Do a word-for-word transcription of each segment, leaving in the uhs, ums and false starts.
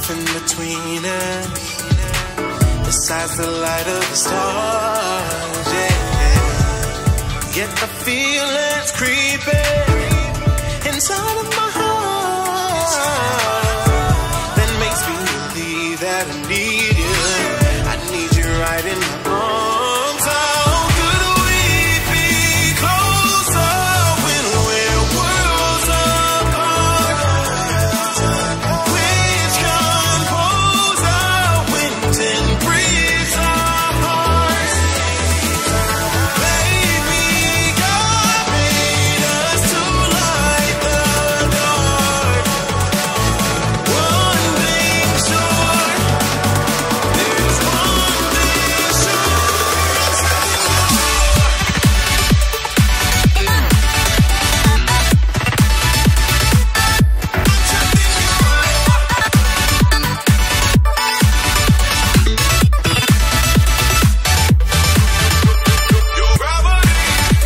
nothing between us besides the light of the stars, yeah. Yet the feeling's creeping inside of my heart that makes me believe that I need you. I need you right in my arms. How could we be closer when we're worlds apart? Which compose our winds and breathes our hearts. Baby, God made us to light the dark. One thing sure, there's one thing sure. Your gravity,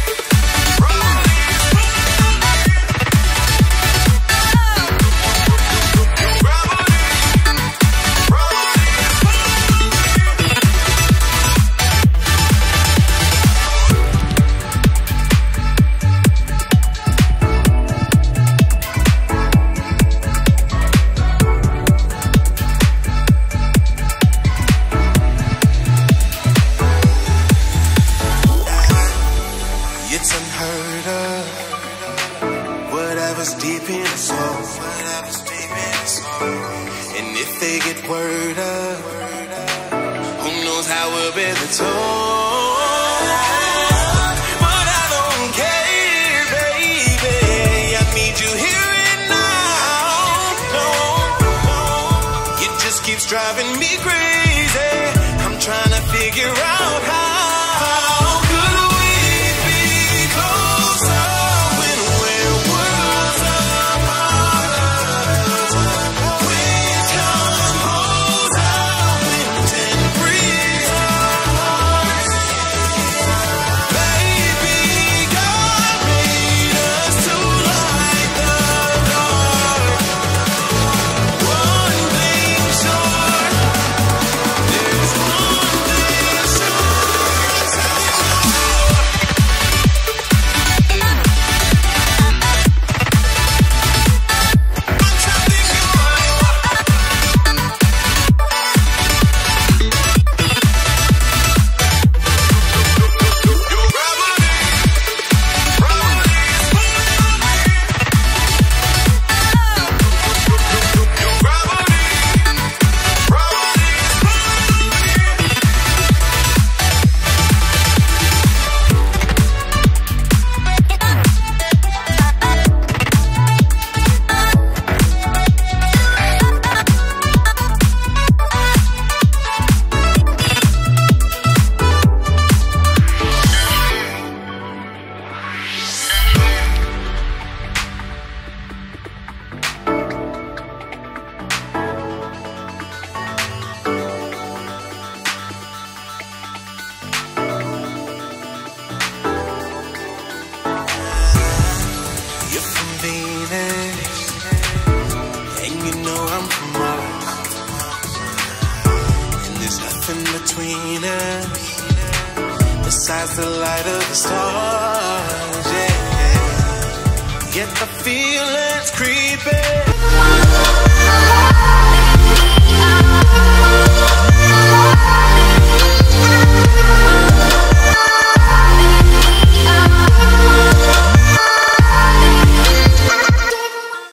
it's unheard of. Whatever's deep in the soul, whatever's deep in the soul. And if they get word up, who knows how we'll bear the toll. But I don't care, baby. I need you here and now. No, no. It just keeps driving me crazy. I'm trying to figure out how. How could we be closer when we're worlds apart? Which compose our winds and breathes our hearts. Baby, God made us to light the dark. One thing sure, there's one thing sure. You're from Venus, and you know I'm from Mars. And there's nothing between us besides the light of the stars, yeah. Yet the feeling's creeping